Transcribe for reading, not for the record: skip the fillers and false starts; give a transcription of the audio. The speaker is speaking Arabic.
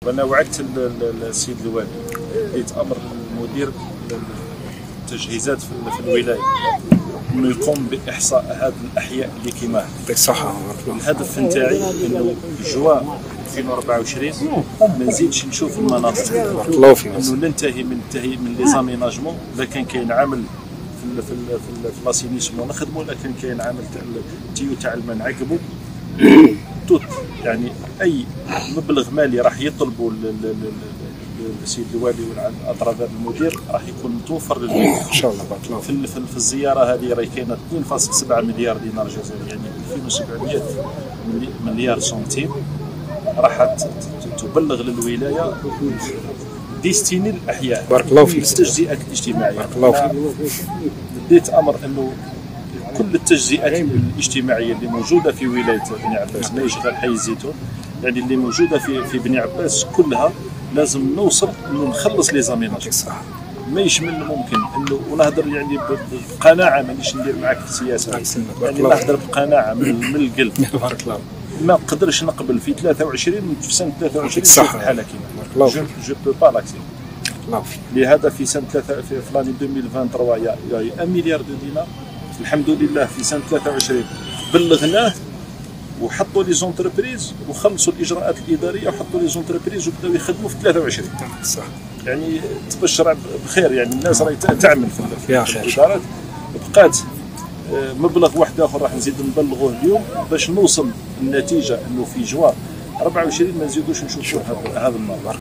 وانا وعدت السيد الوالي، اديت امر للمدير التجهيزات في الولايه انه يقوم باحصاء هذه الاحياء اللي كيما صح. الهدف نتاعي انه جوا 2024 ما نزيدش نشوف المناطق، انه ننتهي من لي زاميناجمون. اذا كان كاين عمل في لاسينيسمون نخدموا، اذا كان كاين عمل تاع التيو تاع الماء نعقبوا توت. يعني اي مبلغ مالي راح يطلبوا السيد الوالي والاطراف المدير راح يكون متوفر للولايه ان شاء الله. بارك الله في الزياره هذه. راهي كاينه 2.7 مليار دينار جزائري، يعني 2700 مليار سنتيم راح تبلغ للولايه ديستيني للاحياء. بارك الله فيك. التجزئات الاجتماعيه. بارك الله فيك. اديت امر انه كل التجزئات الاجتماعيه اللي موجوده في ولايه بني عباس، ما يشغل حي الزيتون، يعني اللي موجوده في بني عباس كلها لازم نوصل انه نخلص لي زاميناج. صح. ما يشمل ممكن انه ونهضر يعني بقناعه، مانيش ندير معاك في السياسه، يعني نهضر بقناعه من القلب. بارك الله. ما نقدرش نقبل في 23 في سنه 23 صح. الحاله كيما جو بو با لاكسي. الله فيك. لهذا في سنه في لاني 2023 يا 1 مليار دينار. الحمد لله في سنه 23 بلغناه وحطوا لي زونتربريز وخلصوا الاجراءات الاداريه وحطوا لي زونتربريز وبداو يخدموا في 23. صح. يعني تبشر بخير، يعني الناس راهي تعمل في الادارات. بقات مبلغ واحد اخر راح نزيد نبلغوه اليوم باش نوصل النتيجه انه في جوار 24 ما نزيدوش نشوفوا هذا المرة.